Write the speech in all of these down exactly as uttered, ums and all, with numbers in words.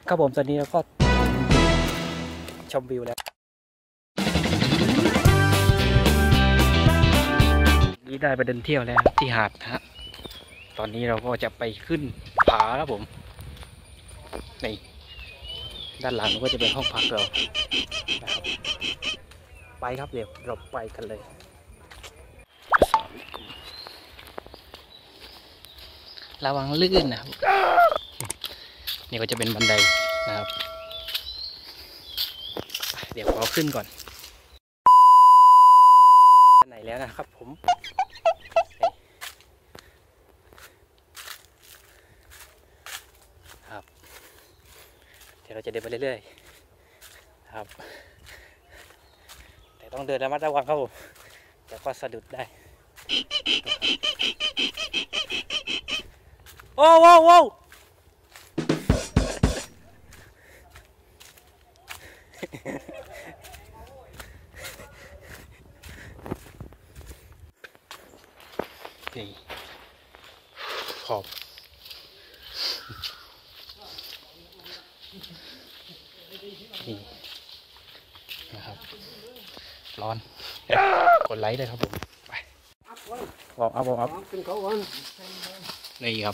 ครับผมตอนนี้เราก็ชมวิวแล้วนี่ได้ไปเดินเที่ยวแล้วที่หาดนะฮะตอนนี้เราก็จะไปขึ้นผาครับผมนี่ด้านหลังก็จะเป็นห้องพักเรานะครับไปครับเดี๋ยวเราไปกันเลยระวังลื่นนะครับนี่ก็จะเป็นบันไดนะครับเดี๋ยวขอขึ้นก่อนไหนแล้วนะครับผมครับเดี๋ยวเราจะเดินไปเรื่อยๆครับแต่ต้องเดินระมัดระวังครับผมเดี๋ยวก็สะดุดได้โอ้โหโอ้นี่ขอบนี่นะครับร้อนกดไลค์ด้วยครับผมไปวอร์มอัพวอร์มอัพนี่ครับ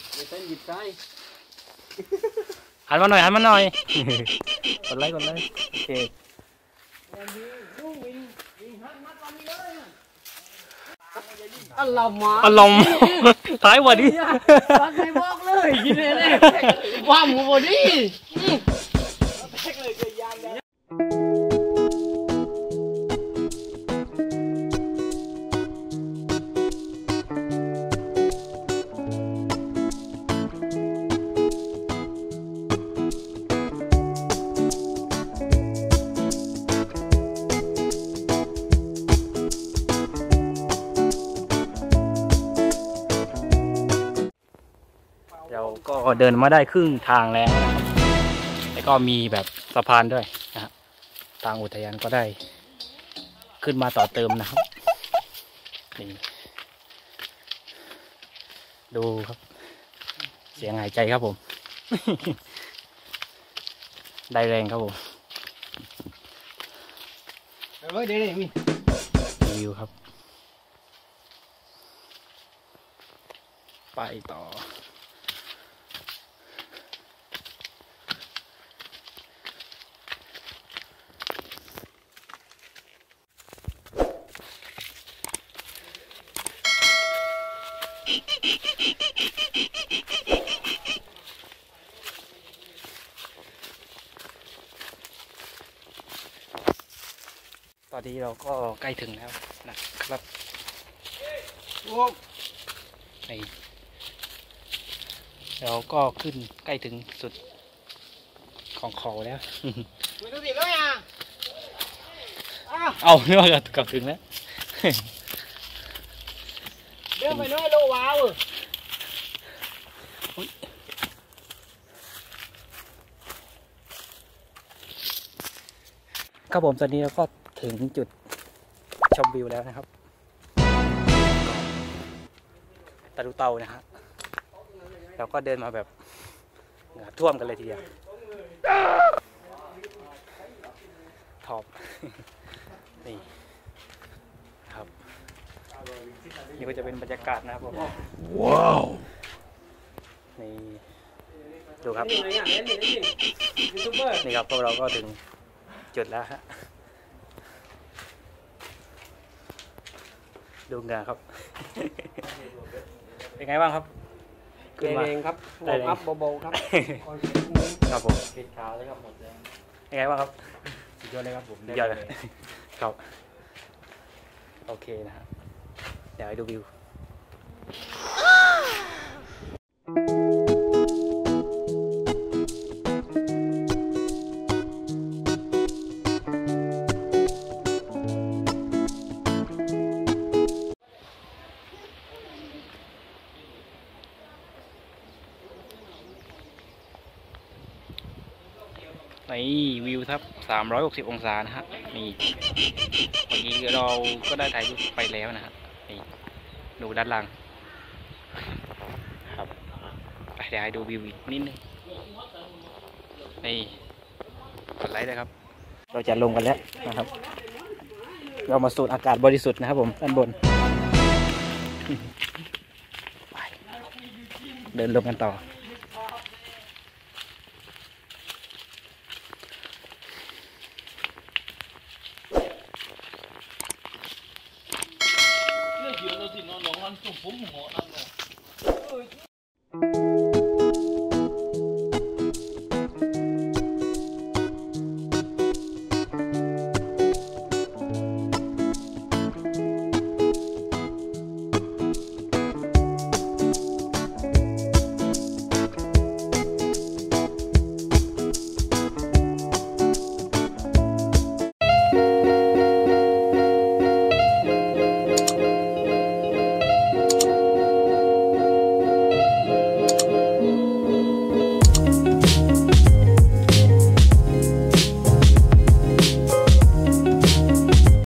หันมาหน่อยหันมาหน่อยกดไลค์กดไลค์โอเคอัลลอฮ์มาอารมณ์ท้ายวันนี้ฟังใครบอกเลยยินเลยว่าหมูบดีเราก็เดินมาได้ครึ่งทางแล้วนะครับแล้วก็มีแบบสะพานด้วยนะฮะทางอุทยานก็ได้ขึ้นมาต่อเติมนะครับนี่ดูครับเสียงหายใจครับผม ได้แรงครับผมเฮ้ยเดี๋ยวเดี๋ยวมีวิวครับไปต่อตอนนี้เราก็ใกล้ถึงแล้วนะครับนี่เราก็ขึ้นใกล้ถึงสุดของเขาแล้วเอาเนื้อกับถึงแล้วเดี๋ยวไปน้อยโลว้าวครับผมตอนนี้เราก็ถึงจุดชมวิวแล้วนะครับตะลุเตานะฮะเราก็เดินมาแบบเหงื่อท่วมกันเลยทีเดียวทอบนี่ครับนี่ก็จะเป็นบรรยากาศนะครับผมว้าวนี่ดูครับนี่ครับพวกเราก็ถึงจุดแล้วฮะดูงานครับเป็นไงบ้างครับเองครับวอร์มอัพเบาๆครับครับผมปิดขาวเลยครับหมดเลยเป็นไงบ้างครับสุดยอดเลยครับผมยอดเลยครับโอเคนะฮะเดี๋ยวให้ดูวิวนี่วิวครับสามร้อยหกสิบองศานะฮะนี่เมื่อกี้เราก็ได้ถ่ายรูปไปแล้วนะฮะนี่ดูด้านล่างครับเดี๋ยวให้ดูวิวอีกนิดนึงนี่กดไลค์เลยครับ เราจะลงกันแล้วนะครับ เรามาสูดอากาศบริสุทธิ์นะครับผมด้านบนไปเดินลงกันต่อเลือดเยอะเราสิน้องๆมันส่งผมหัวนะ